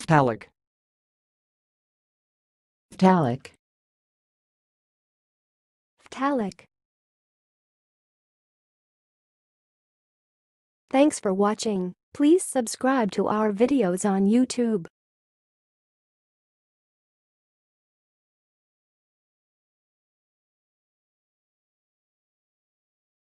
phtalic, phtalic, phtalic. Thanks for watching. Please subscribe to our videos on YouTube.